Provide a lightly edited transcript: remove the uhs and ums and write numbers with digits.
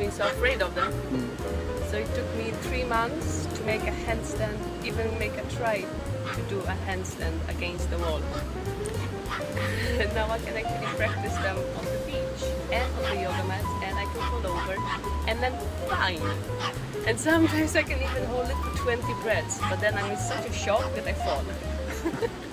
been so afraid of them. So it took me 3 months to make a handstand, even make a try to do a handstand against the wall. And now I can actually practice them on the beach and on the yoga mat, and I can fall over and then fine. And sometimes I can even hold it for 20 breaths, but then I'm in such a shock that I fall.